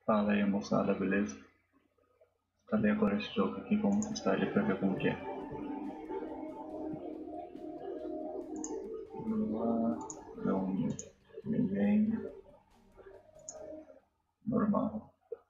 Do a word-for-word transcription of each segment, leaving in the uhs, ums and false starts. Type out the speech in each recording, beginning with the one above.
Fala aí, moçada, beleza? Cadê agora esse jogo aqui? Vamos testar ele pra ver como que é. Vamos lá. Não, ninguém. Normal.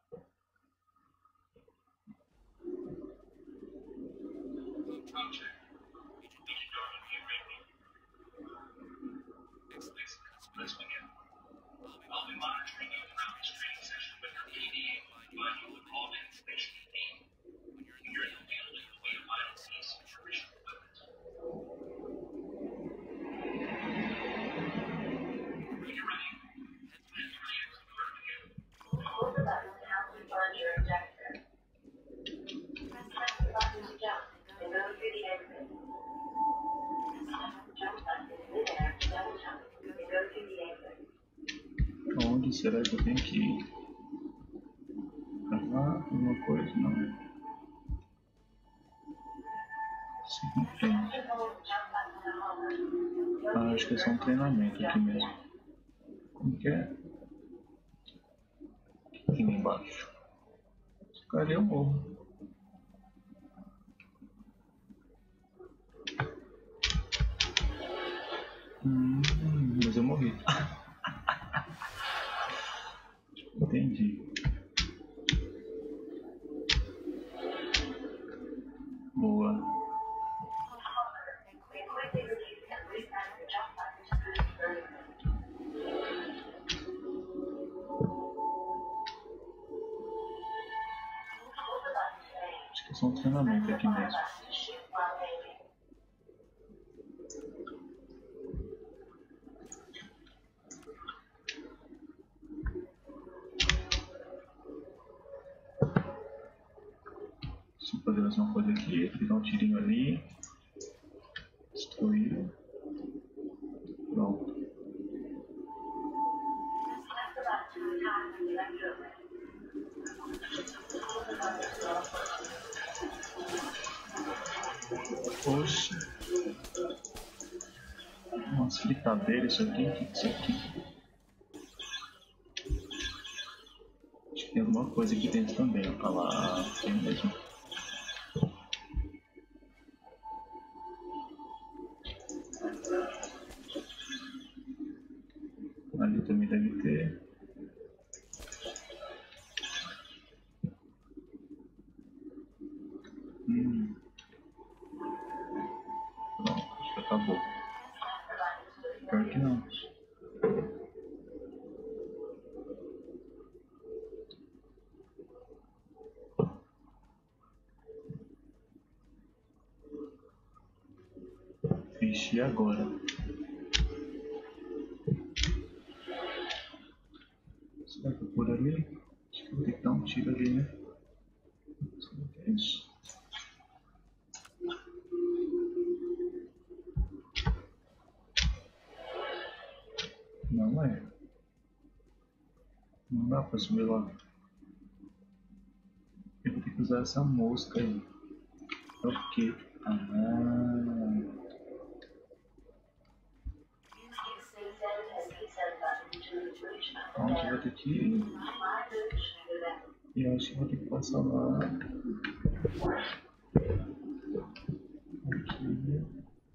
Onde será que eu tenho que ir? Pra lá, alguma coisa? Não. Siga em frente. Ah, acho que é só um treinamento aqui mesmo. Como que é? Aqui embaixo. Cadê o morro? Hum, mas eu morri. Entendi. Boa. Acho que é só um treinamento aqui mesmo. Deixa eu fazer mais uma coisa aqui. Ficar um tirinho ali. Destruir. Pronto. Oxe. Umas fritadeiras, isso aqui. O que é isso aqui? Acho que tem alguma coisa aqui dentro também. Olha lá. Tem mesmo. Ali também deve ter. Hum. Pronto, acho que acabou. Pior que não. Vixe, e agora? Será que é por ali? Acho que eu vou ter que dar um tiro ali, né? Será que é isso? Não é. Não dá pra subir lá. Eu vou ter que usar essa mosca aí. Por quê? Ah. Onde eu vou ter que ir? E eu acho que vou ter que passar lá. Aqui.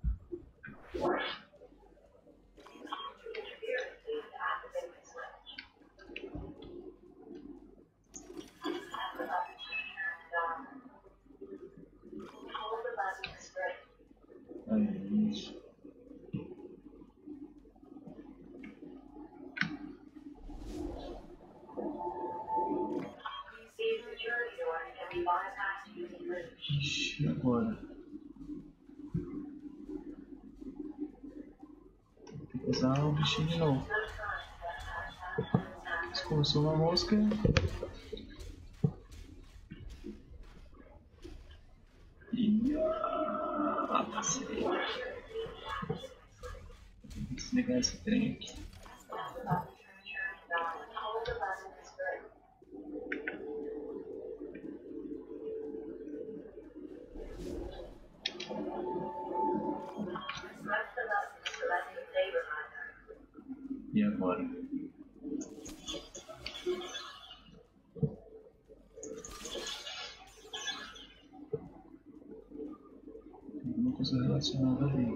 É isso. Ixi, agora? Tem que usar o bichinho de novo. Se começou uma mosca. E. Ah, passei. Tem que desligar esse trem aqui. E agora? coisa relacionada ali.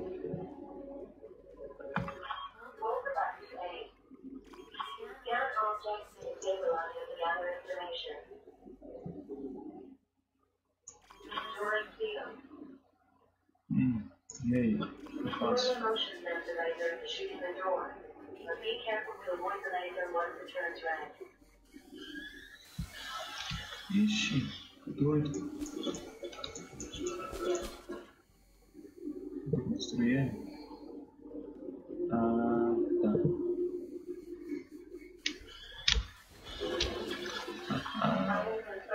Hum, e aí? O que eu faço? Ixi, que doido. Vou construir ele. Ah, tá. Ah,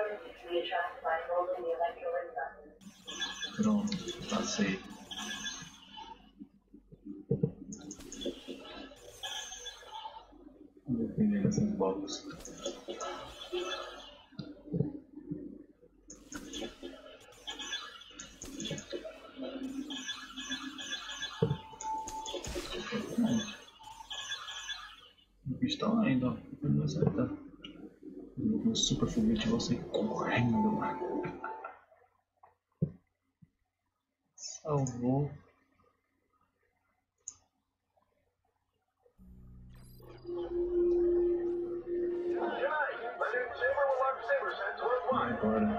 pronto, passei. Vou pegar essas boxes. O bicho tá lá ainda, ó. Ele não acertar. Eu vou com um super foguete e você correndo, mano. Salvou. E agora?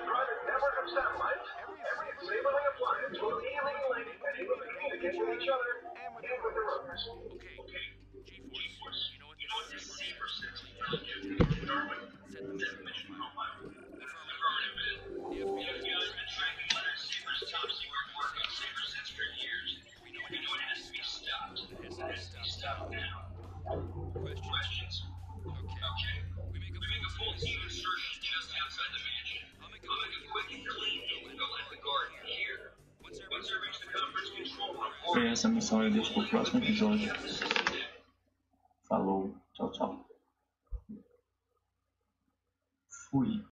E essa missão eu deixo pro próximo episódio. Falou, tchau, tchau. Fui.